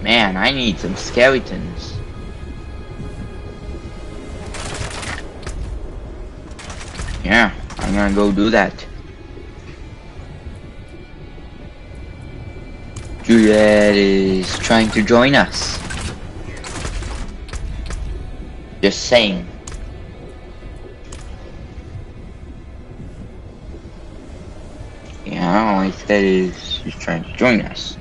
Man, I need some skeletons. Yeah, I'm gonna go do that. Juliet is trying to join us. Just saying. Yeah, all I said is she's trying to join us.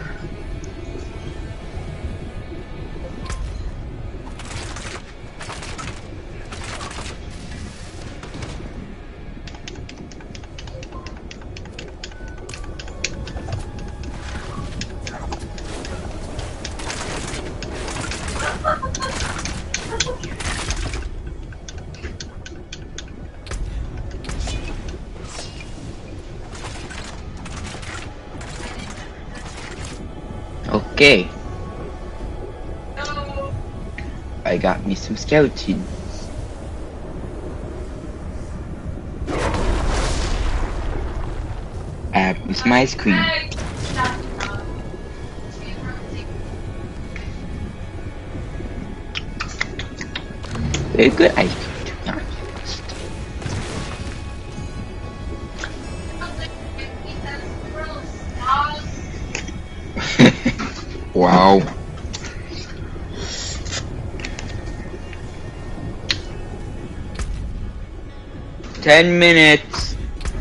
Okay. I got me some skeletons. I have me some ice cream. Very good ice cream, to be honest. Wow. "10 minutes.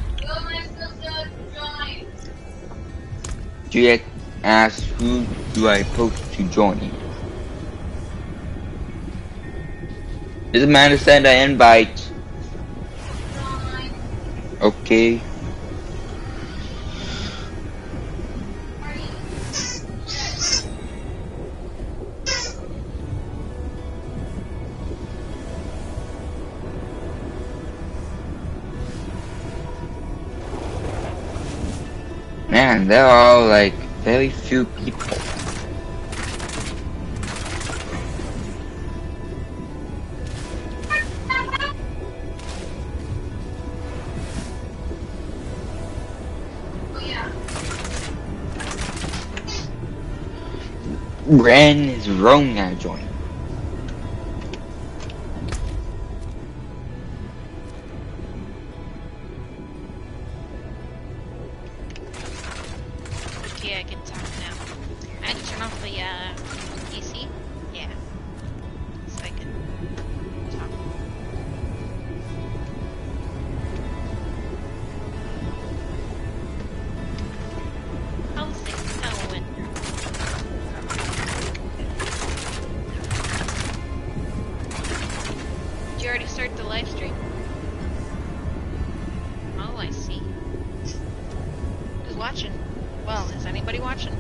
Juliet asks, who do I post to join? Doesn't matter, send an invite. Okay. Man, there are like very few people. Ren is Rome now join. Okay, I can talk now. I had to turn off the PC. Yeah. So I can talk. How's things going? Did you already start the live stream? Oh, I see. Who's watching? Well, is anybody watching?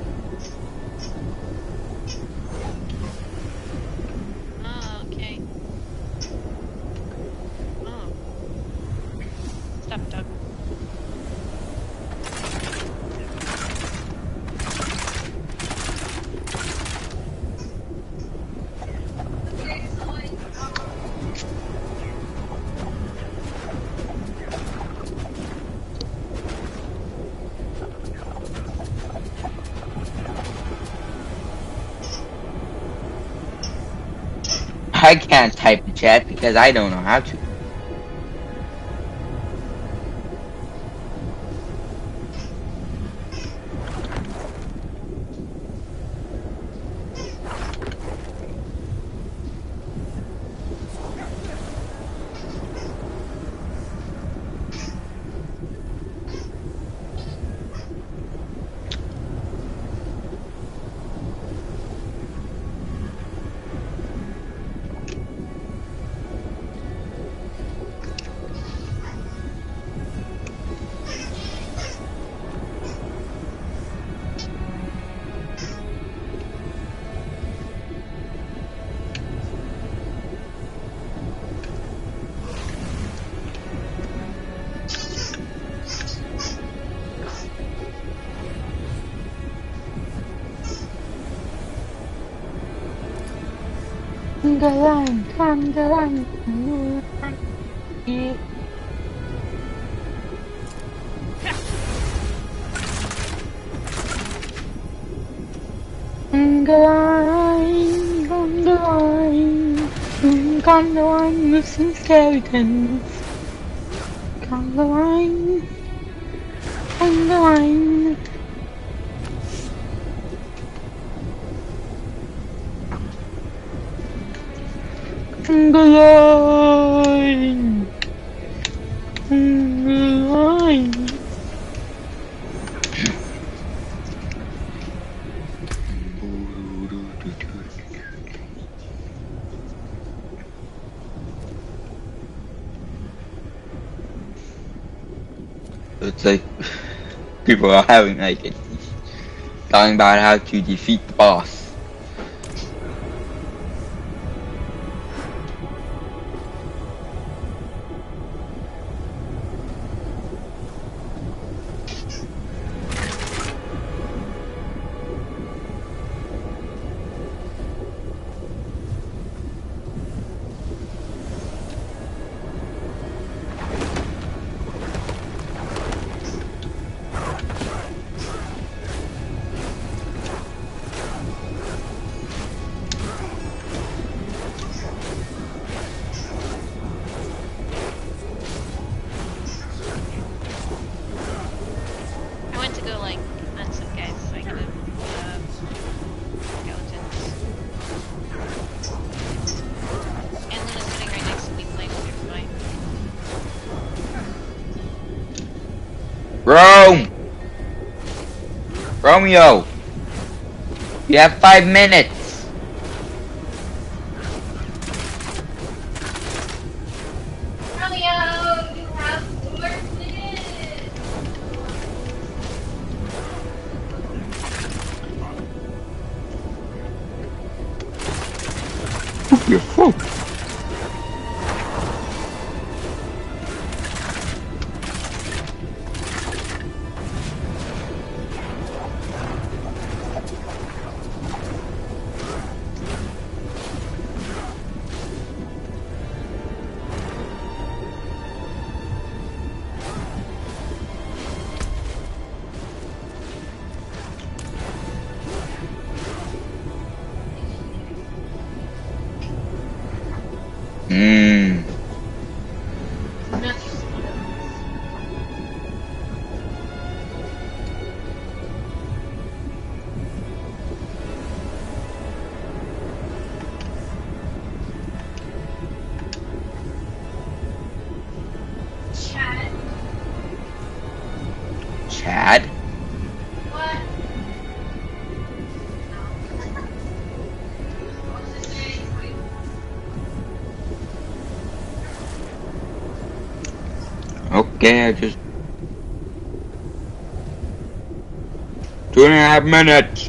Oh, okay. Oh. Stop, Doug. I can't type in chat because I don't know how to. On the line with some skeletons. On the line, on the line. On the line, on the line. It's like people are having like talking about how to defeat the boss. Romeo, you have 5 minutes. Romeo, you have 4 minutes. You're full. Chad? What? What's his name? Okay, I just 2.5 minutes.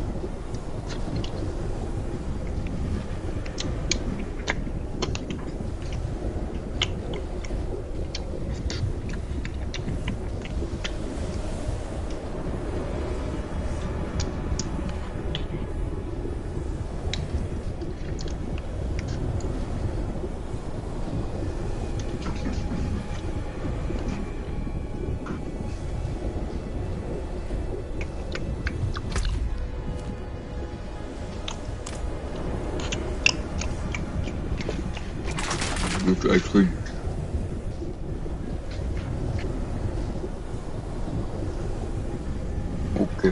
It's actually okay.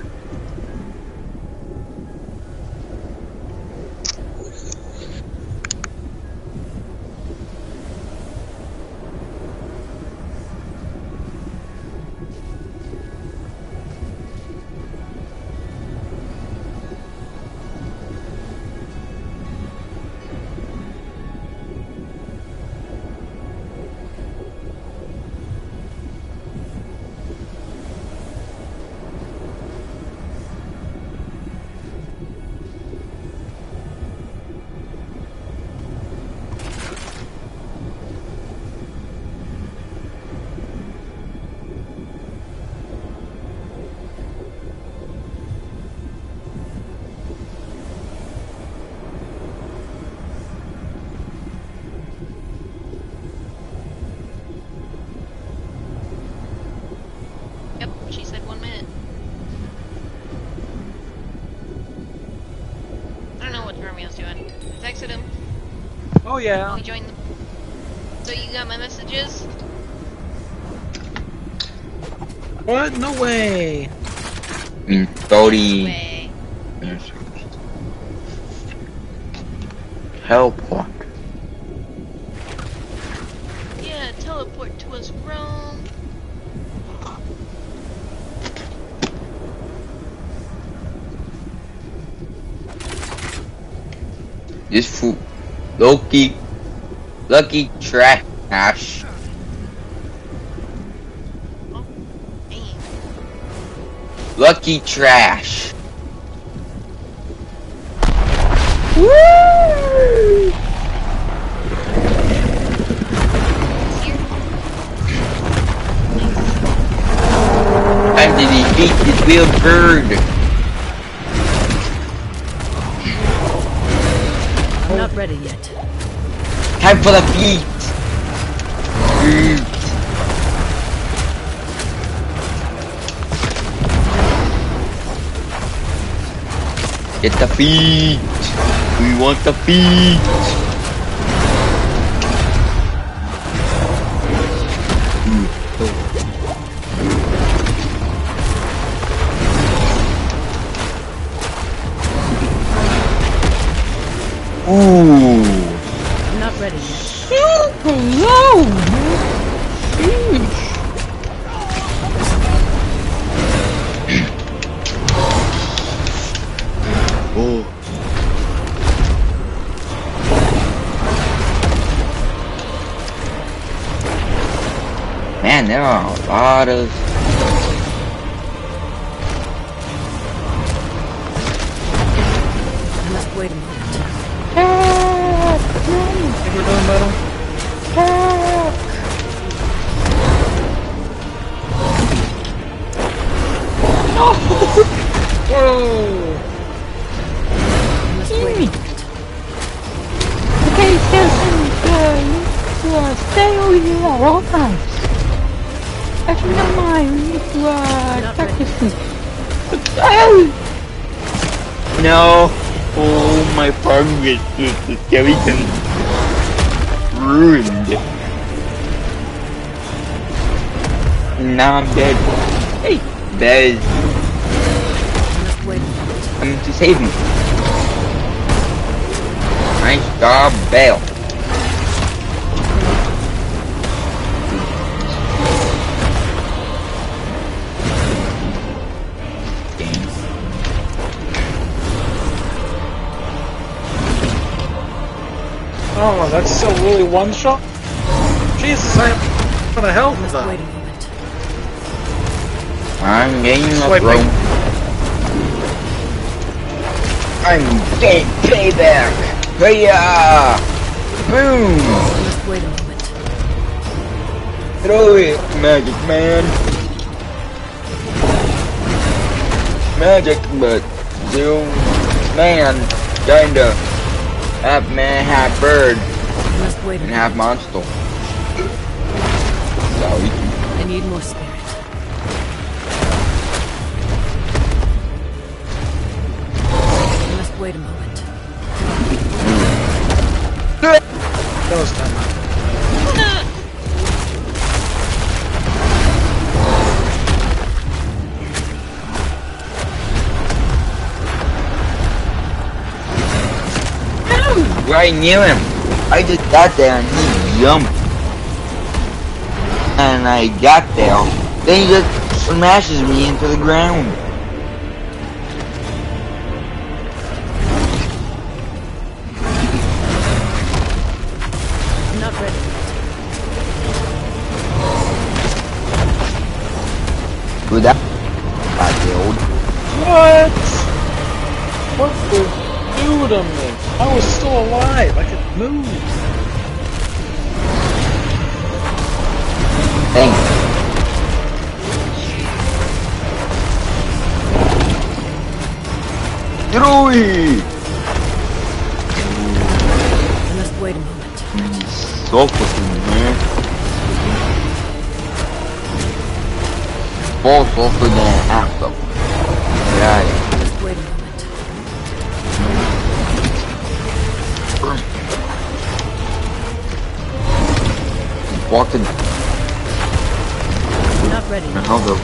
Romeo's doing. I texted him. Oh yeah. We joined the... So you got my messages? What? No way. In 30 Way. minutes. Teleport. Yeah, teleport to us, Rome. This fool. Lucky trash. Oh, dang. Lucky trash. He's here. Time to defeat this weird bird. I'm not ready yet. Time for the beat. Get the feet. We want the feet. Ooh. I'm not ready yet. Super low. Oh. Man, there are a lot of... I must wait a moment. Think we're doing battle? Whoa! I must wait a moment. Okay, Susan, stay over here at all times. Actually, never mind, we need to, practice this. No! Oh, my progress with the skeleton ruined. Now I'm dead. Hey, Bez, I must wait a moment. coming to save me. Nice job, Bale. Oh, that's so really one shot? Jesus, I am gonna help I must that. wait a moment. I'm getting a Swiping. throw. I'm getting payback. Hiya! Boom! I must wait a moment. Throw it, Magic Man. Magic, but still, man, kinda half man, half bird, I must wait a and moment. half monster. Sorry. I need more spirit. I must wait a moment. That was time. Right near him. I just got there and he jumped. And I got there. Then he just smashes me into the ground. I'm not ready yet. Good that I killed. What? What the do to me? I was still alive. I could move. Thanks. Get over here! I must wait a moment. So fucking man. Fall softer than an apple. Yeah. I must wait a moment. to... Not ready. How the...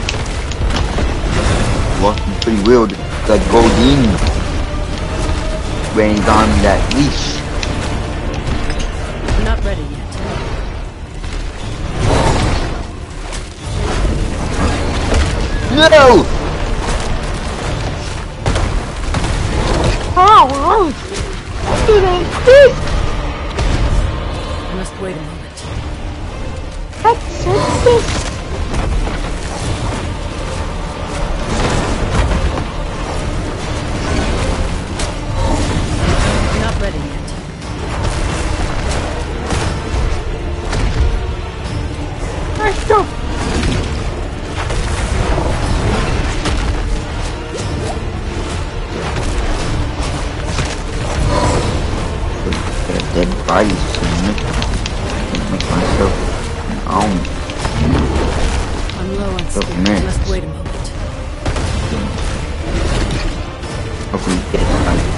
Walking pretty weird. Like Goldini. When he's on that leash. Not ready yet. No! Oh, what did I do? I must wait a moment. That's this. Not ready yet. Let's go. Dead bodies soon. Make myself an own. I'm low on Couple speed. I minutes. must wait a moment. Hopefully get it.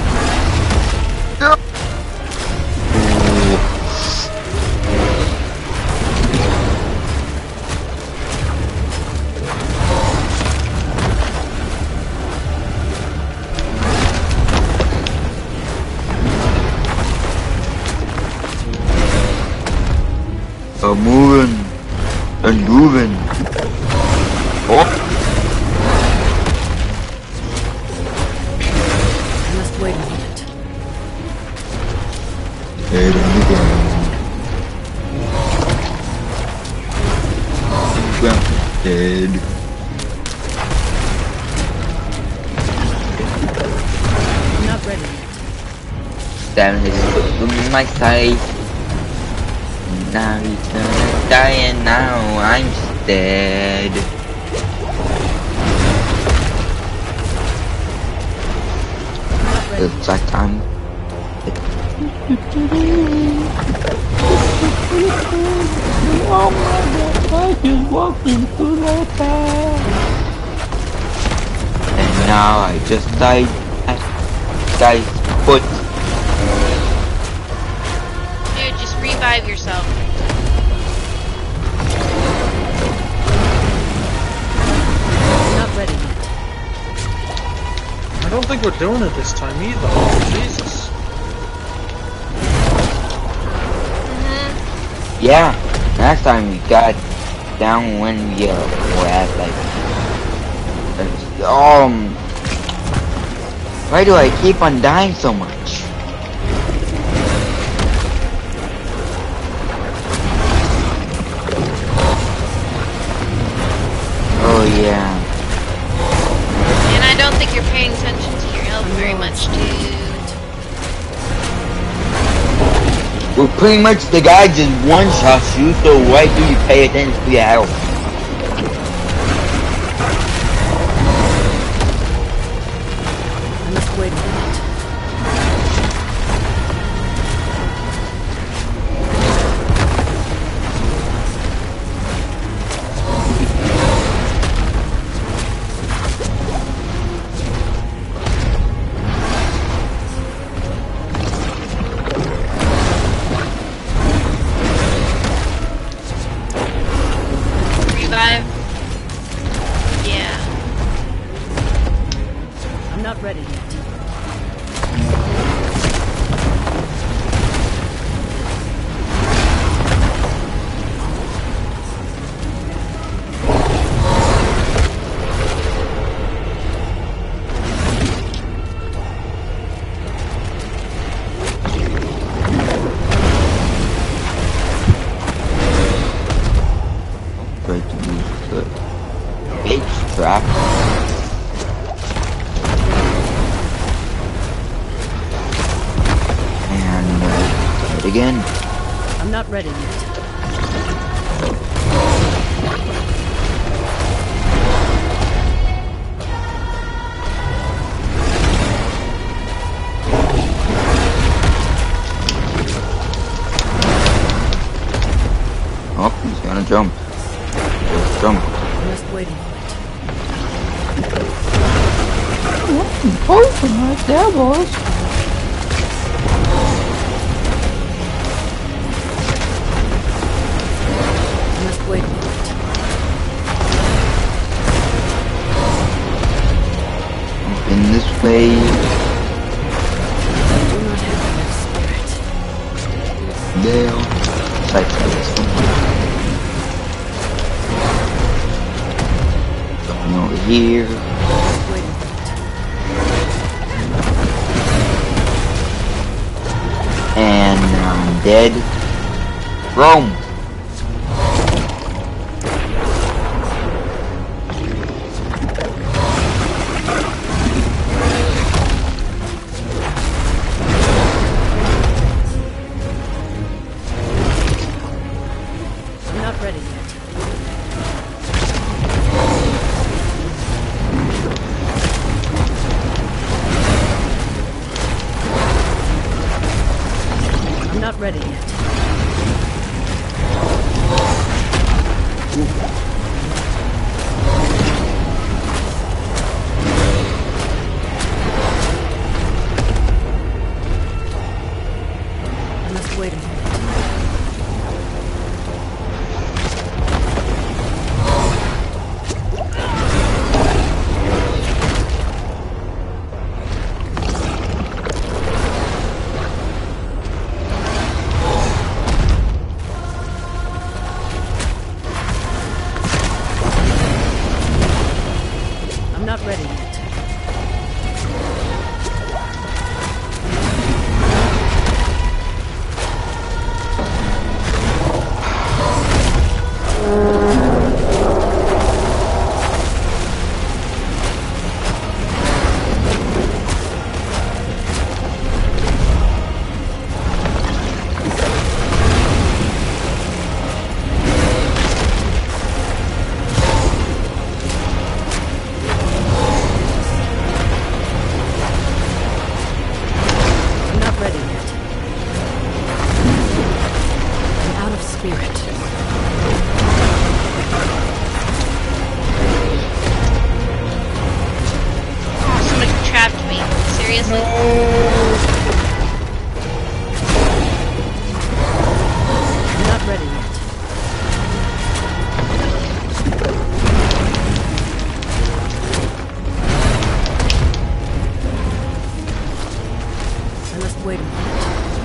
Moving and moving. Oh. I must wait a moment. Dead again. Dead. Not ready yet. Stabbing his foot from my side. Now he's gonna die and now I'm dead. It's like time. Oh my god, I just walked into the path. And now I just died at guy's foot. Dude, just revive yourself. Not ready yet. I don't think we're doing it this time either. Oh, Jesus. Yeah, last time we got down when we were at like why do I keep on dying so much? Oh yeah. And I don't think you're paying attention to your health very much, dude. Well, pretty much the guy just one-shots you, so why do you pay attention to your health? I must wait a moment. Revive. Yeah. I'm not ready yet. Try to use the bait trap. And try it again. I'm not ready yet. Oh, he's gonna jump. Just jump. I must wait a moment. What's important right there, boys? play. Do not have enough spirit. There. Side for this one. Going over here. Just wait a minute. And now I'm dead. Rome! I'm not ready yet. I'm not ready yet. I must wait a minute. I'm not ready yet. I'm not ready yet. I'm out of spirit. Oh, somebody trapped me. Seriously? I'm not ready yet. I must wait a minute.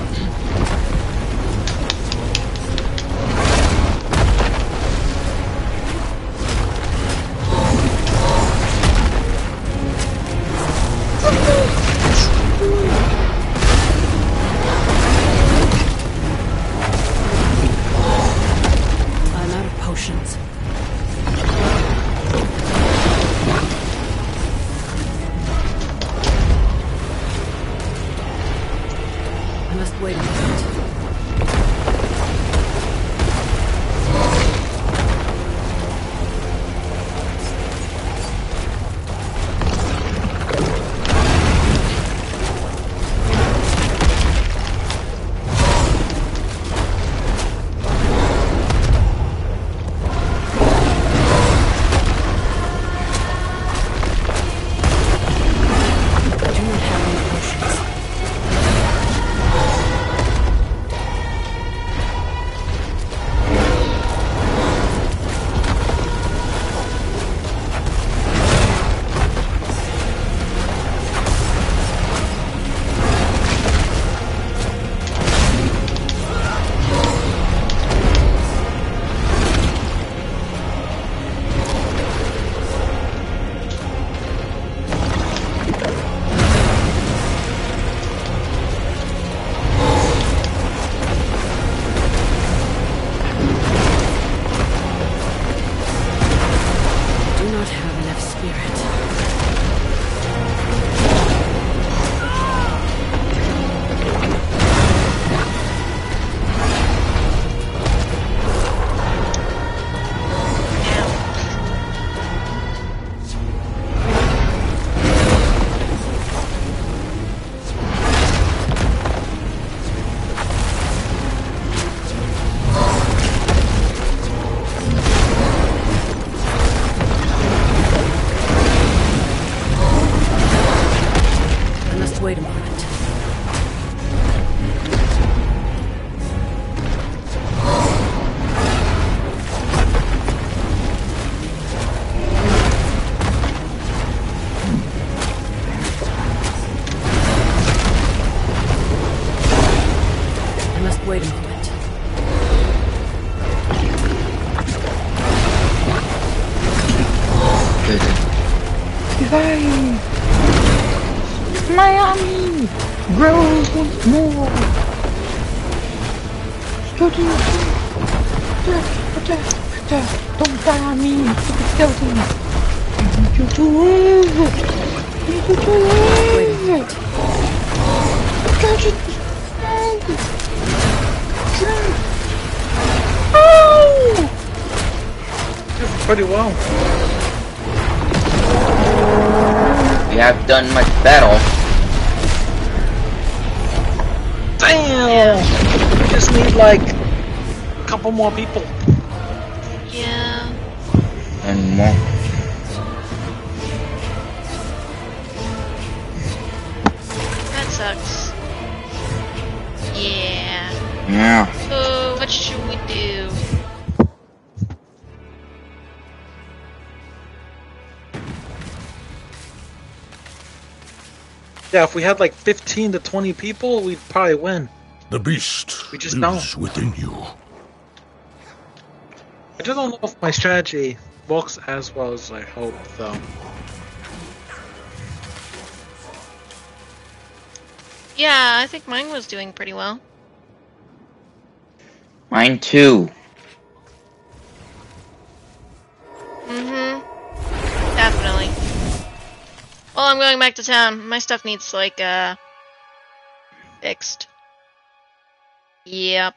I'm out of potions. I must wait a minute. I do not have any potions. Do not have enough spirit. I must wait a moment. revive! My army grows once more! Skeleton! Don't die on me, stupid skeleton! I need you to live! I need you to live! Catch it! Oh! Did pretty well. We have done much better. Damn! We just need like a couple more people. Yeah. And more. That sucks. Yeah. Yeah. So, what should we do? Yeah, if we had like 15 to 20 people, we'd probably win. The beast We just lives within you. I just don't know if my strategy works as well as I hope, though. Yeah, I think mine was doing pretty well. Mine too. Mm-hmm. Definitely. Well, I'm going back to town. My stuff needs, like, fixed. Yep.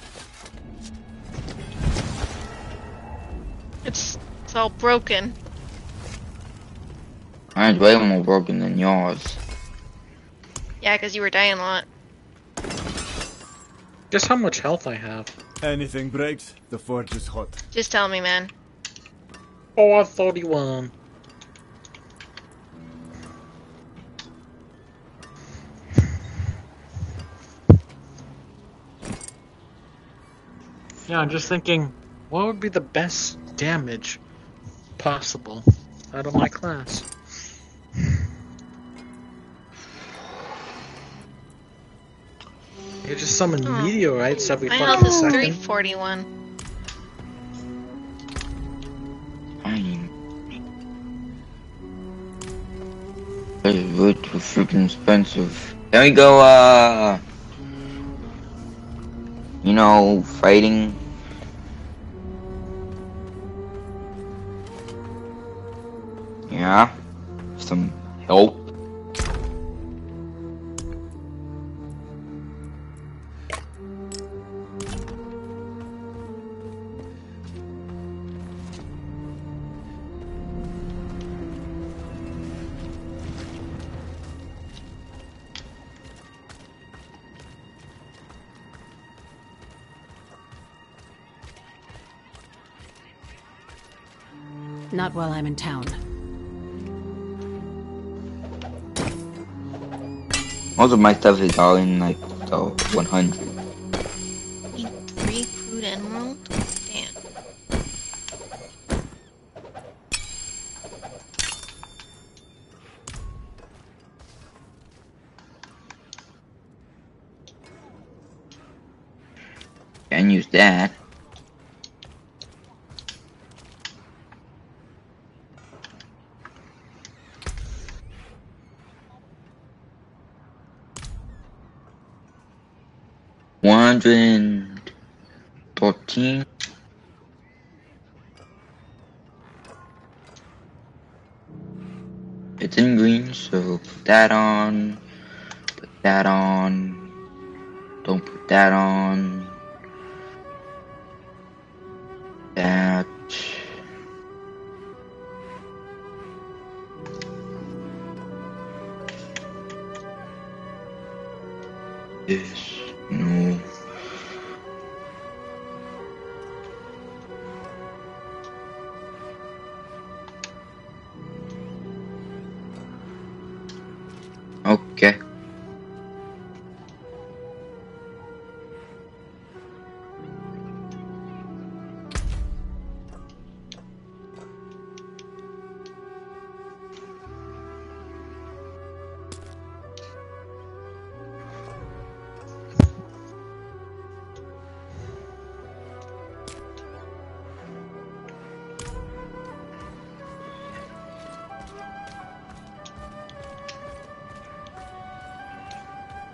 It's all broken. Mine's way more broken than yours. Yeah, 'cause you were dying a lot. Guess how much health I have. Anything breaks, the forge is hot. Just tell me, man. Oh, 41. Yeah, I'm just thinking, what would be the best damage possible out of my class? You just summon meteorites every My fucking health is second. 341. Fine. This is way too freaking expensive. Can we go, you know, fighting? Yeah? Some help? Not while I'm in town. Most of my stuff is all in like the 100. Need 3 crude emerald? Damn. Can't use that. $114. It's in green, so put that on. Put that on. Don't put that on. That. This. No. Okay.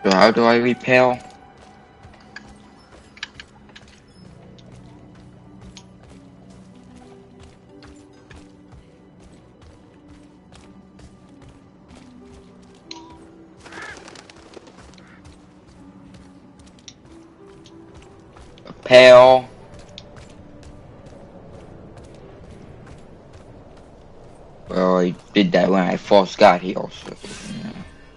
So how do I repel? Repel. Well, I did that when I first got here, so, yeah.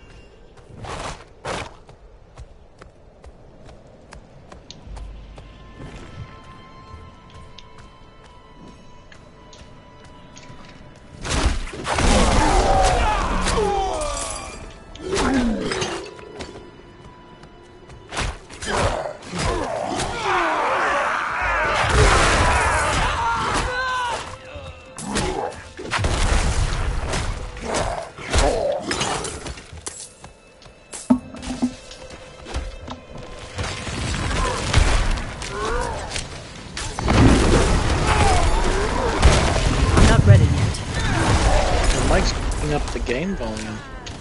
Up the game volume.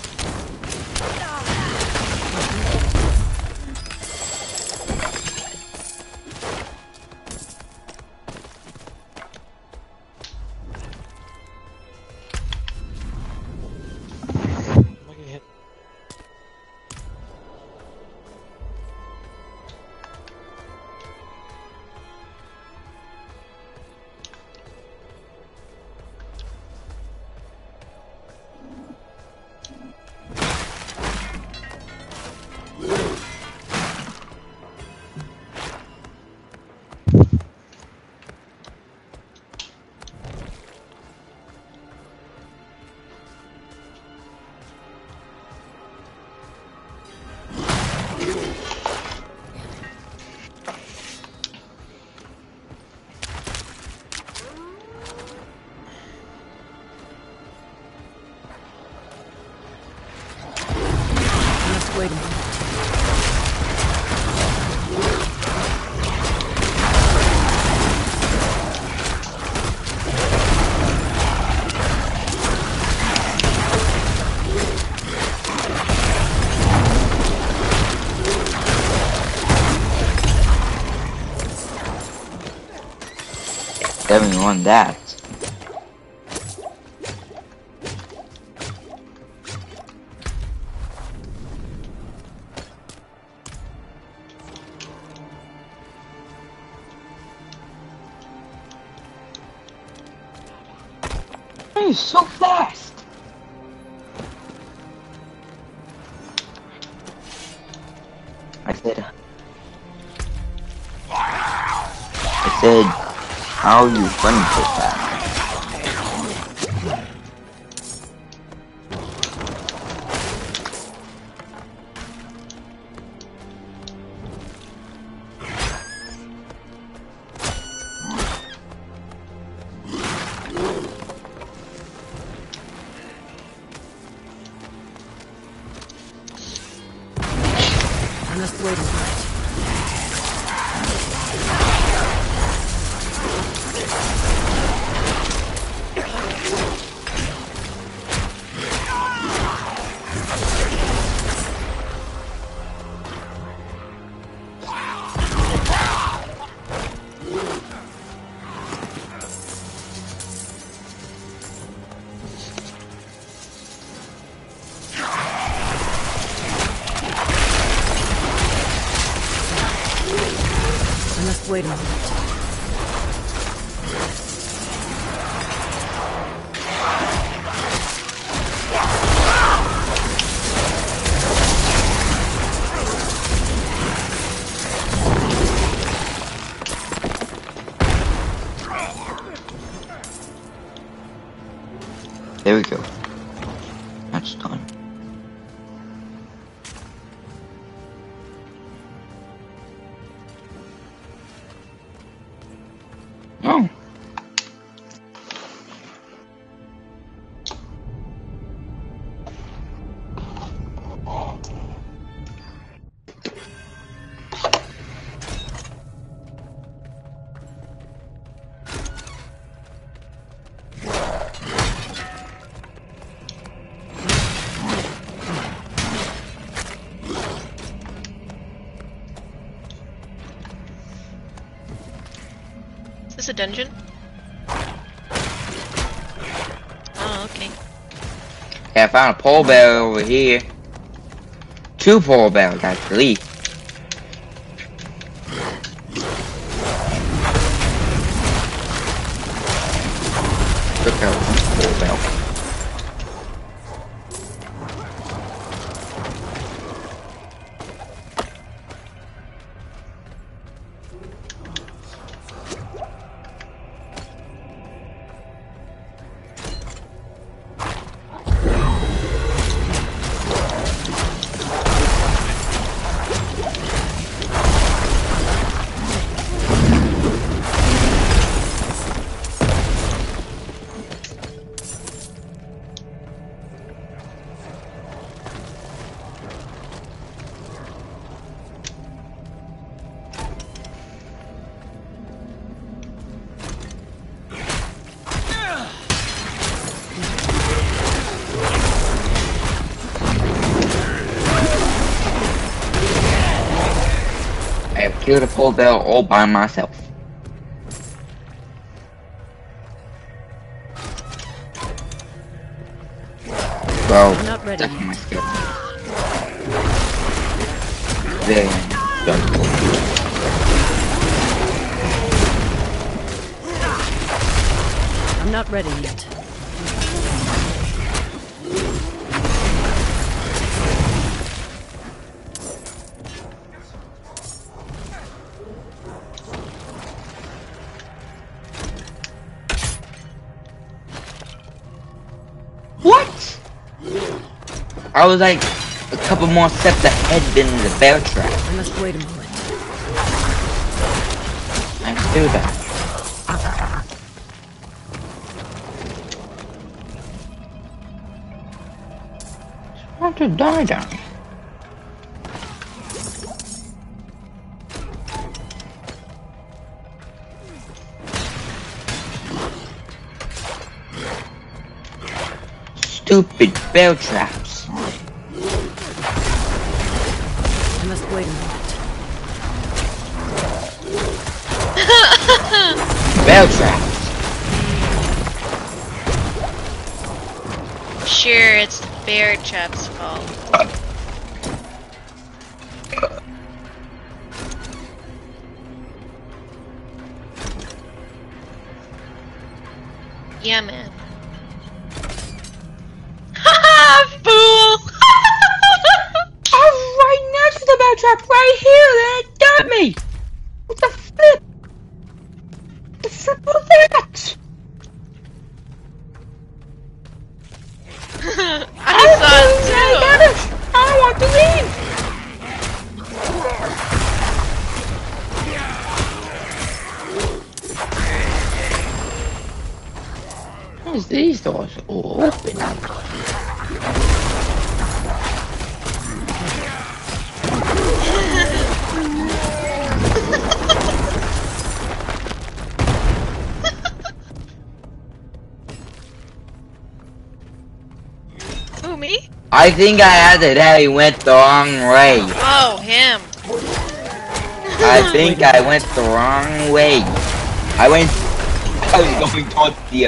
Wait a minute. Definitely want that. He's so fast. I said, how are you running so fast? I must wait a minute. Wait a minute. There we go. That's done. Oh. this a dungeon? Oh, okay. Yeah, I found a pole bear over here. 2 pole bears, actually. Look at one pole bear. I have killed a pole bear all by myself. Well, Not ready. that's my skill. Very done. I'm not ready yet. What? I was like a couple more steps ahead than the bear trap. I must wait a moment. I'm still there. I want to die down. Stupid bear traps. I must wait a moment. Bear traps. Sure, it's the bear trap's fault. Yeah, man. Haha, fool! I was right next to the bear trap, right here, and it got me! What the flip? The flip was that? I saw it too! I want to leave! Where's these doors all open? Who, me? I think I had it that he went the wrong way. Oh, him. I think I went the wrong way. I was going towards the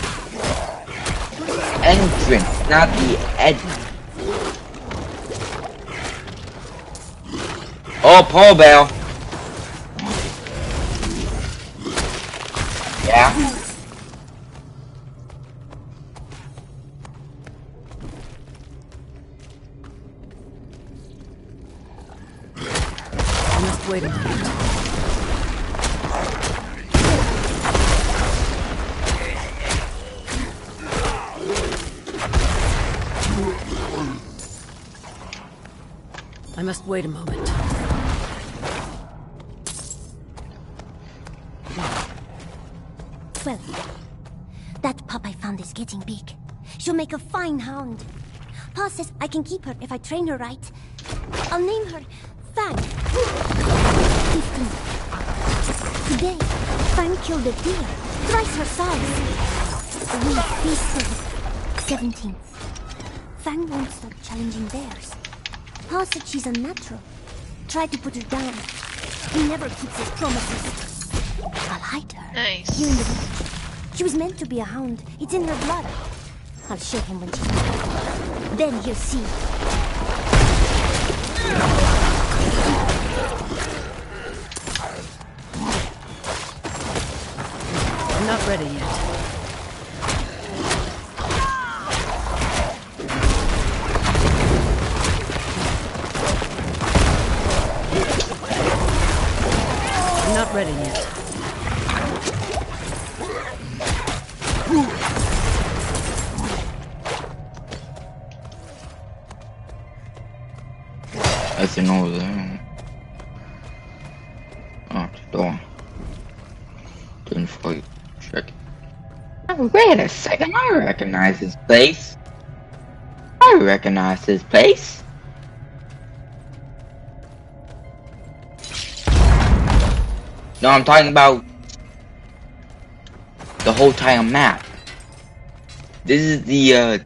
entrance, not the edge. Oh, pole bear. Yeah. I must wait a moment. I must wait a moment. Well, that pup I found is getting big. She'll make a fine hound. Pa says I can keep her if I train her right. I'll name her Fang. 15. Today, Fang killed a deer, thrice her size. We feasted. 17th. Fang won't stop challenging bears. Pa said she's unnatural. Try to put her down. He never keeps his promises. I'll hide her. Nice. Here in the village. She was meant to be a hound. It's in her blood. I'll show him when she's back. Then he'll see. I'm not ready yet. I'm not ready yet. Nothing over there. Oh, the door. Didn't fully check it. Oh, wait a second. I recognize this place. I recognize this place. No, I'm talking about the whole entire map. This is the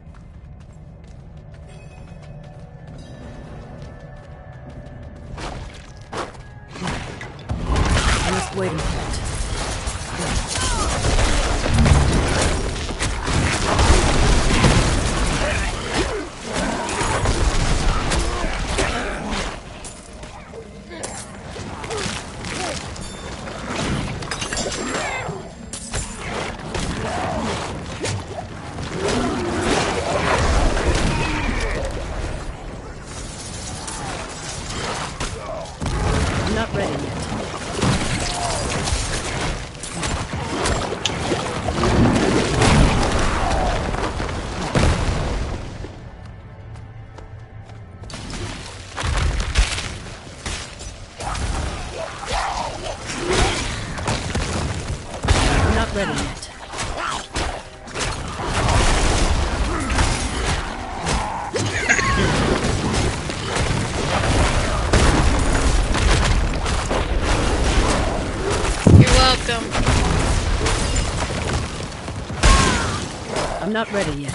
I must wait a minute. I'm not ready yet. I'm not ready yet. You're welcome. I'm not ready yet.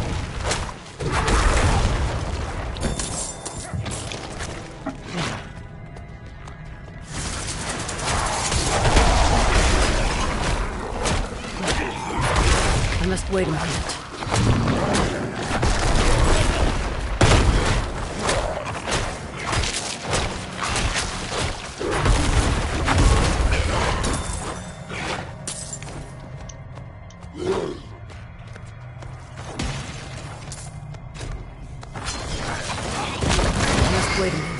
I must wait a minute. I must wait a minute.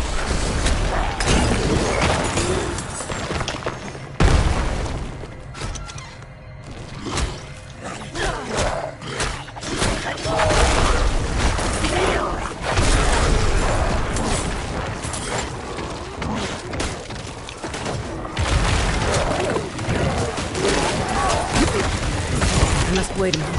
I must wait a minute.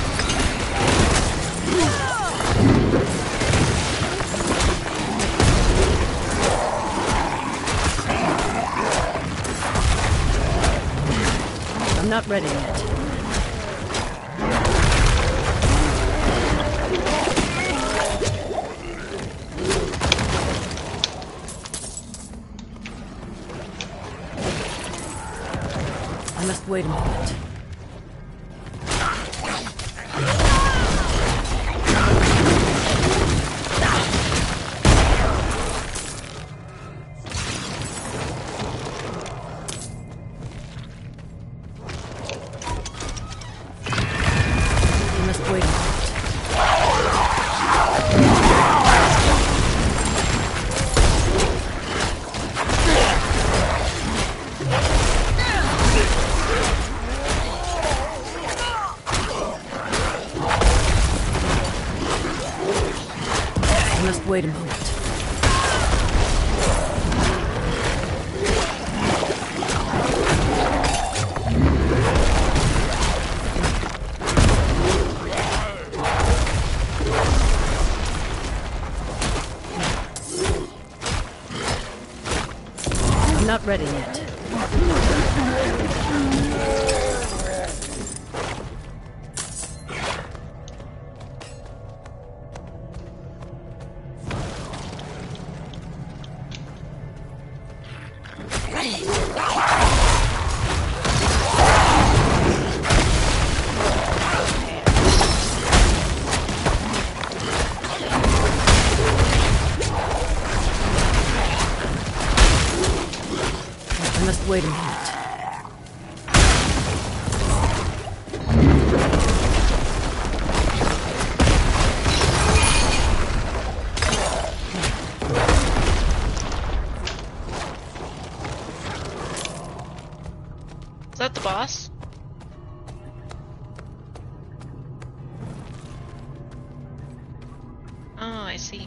I'm not ready yet. I must wait a minute. I must wait a minute. I must wait a minute. I'm not ready yet. wait a minute. Is that the boss? Oh, I see.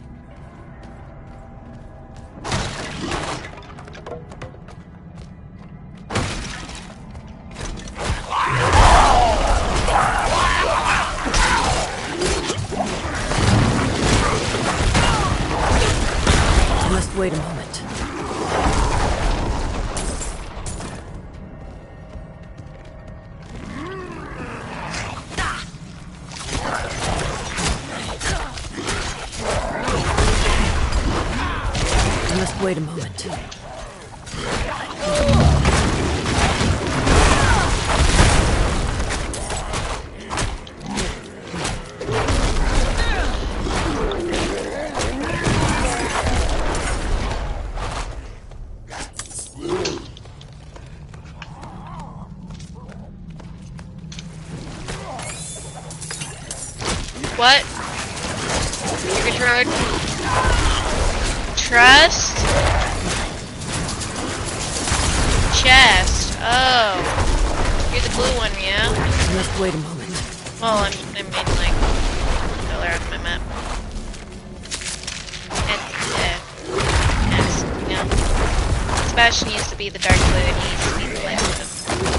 I must wait a moment. Wait a moment. What? Your controller? Trust? Chest. Oh. You're the blue one, yeah? I must wait a moment. Well, I mean, like, color on my map. And, yes, you know. Sebastian used to be the dark blue, and he used to be the light blue.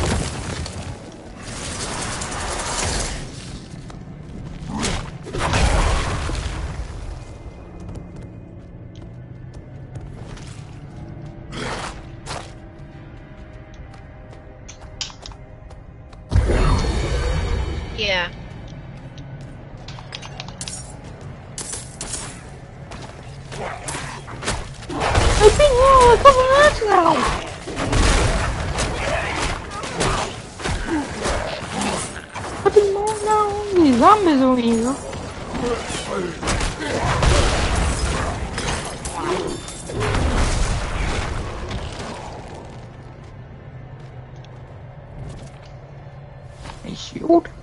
Yeah. I think we're a couple minutes now. I think more now. These zombies over here. A shield.